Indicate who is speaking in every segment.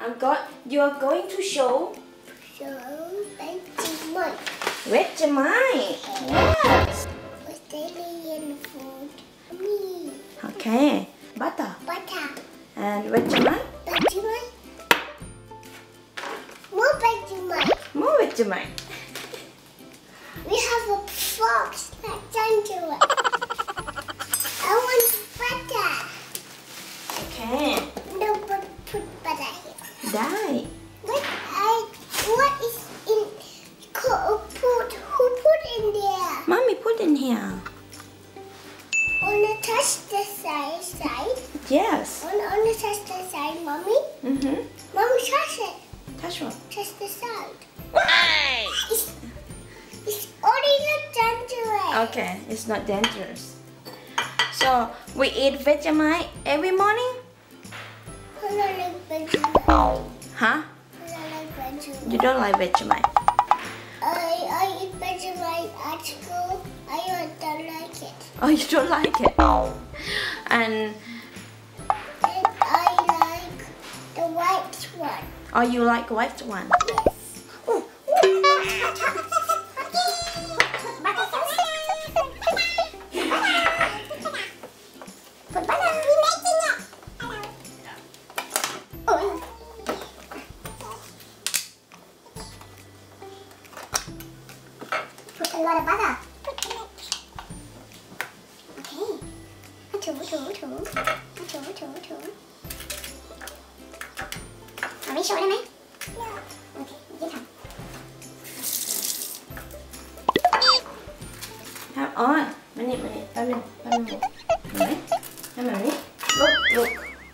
Speaker 1: You are going to show
Speaker 2: Vegemite.
Speaker 1: Vegemite. Yes.
Speaker 2: Australian food. Me.
Speaker 1: Okay. Butter. And Vegemite.
Speaker 2: Vegemite. More Vegemite.
Speaker 1: More Vegemite.
Speaker 2: We have a fox that's under it. I want butter.
Speaker 1: Okay.
Speaker 2: No, but put butter here.
Speaker 1: Die.
Speaker 2: What is in who put in there?
Speaker 1: Mommy put in here.
Speaker 2: Wanna touch the side?
Speaker 1: Yes.
Speaker 2: Wanna touch the side, Mommy? Mommy, touch it.
Speaker 1: Touch what?
Speaker 2: Touch the side.
Speaker 1: Why?
Speaker 2: It's only not dangerous.
Speaker 1: Okay, it's not dangerous. So we eat Vegemite every morning?
Speaker 2: I don't like Vegemite.
Speaker 1: Huh?
Speaker 2: I don't like Vegemite.
Speaker 1: You don't like Vegemite?
Speaker 2: I eat Vegemite at school. I don't like it.
Speaker 1: Oh, you don't like it? And
Speaker 2: I like the white one.
Speaker 1: oh, you like white one?
Speaker 2: Yes.
Speaker 1: Oh.
Speaker 2: Put butter. We're making it. Oh. Put a lot of butter.ถูเอาไม่โชว์ได้ไหมโอเคยี่ทำ
Speaker 1: อ๋อมานี่แป๊บนึงเห็นไหมทำแบบนี้ลุก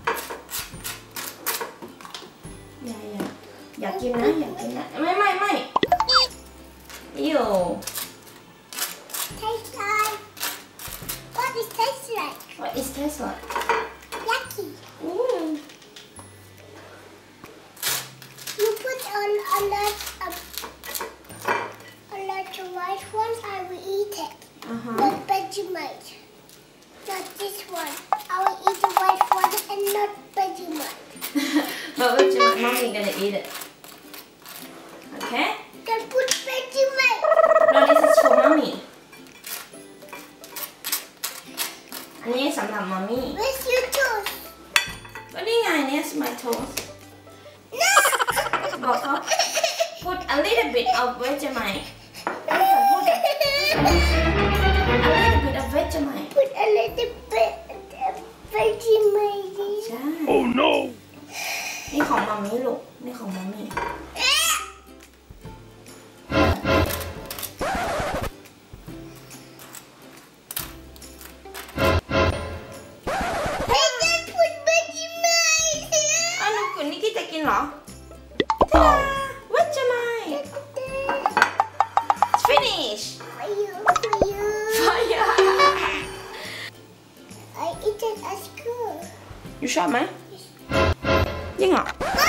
Speaker 1: อยากกินนะไม่อิ่ว
Speaker 2: Taste like what is taste like?
Speaker 1: What is taste like?
Speaker 2: Yucky.
Speaker 1: Mm.
Speaker 2: You put a lot of white ones, I will eat it. Not Vegemite. Not this one. I will eat the white one and not Vegemite.
Speaker 1: But Vegemite, mommy gonna eat it. Okay?
Speaker 2: Then put Vegemite.
Speaker 1: No, this is for mommy. อันนี้สำหรับมัมมี่
Speaker 2: Where's your toast?
Speaker 1: ก็นี่ไงเนี่ย my toast
Speaker 2: No.
Speaker 1: บอกเขา put a little bit of Vegemite put a little bit of Vegemite
Speaker 2: Put a little bit of Vegemite.
Speaker 1: ใช่
Speaker 3: Oh no
Speaker 1: นี่ของมัมมี่ลูกนี่ของมัมมี่นิกกี้จะกินเหรอ Vegemite It's finished
Speaker 2: For you.
Speaker 1: Fire
Speaker 2: I eat it at school.
Speaker 1: อยู่ชอบไหมยิ่งเหรอ
Speaker 2: Ah!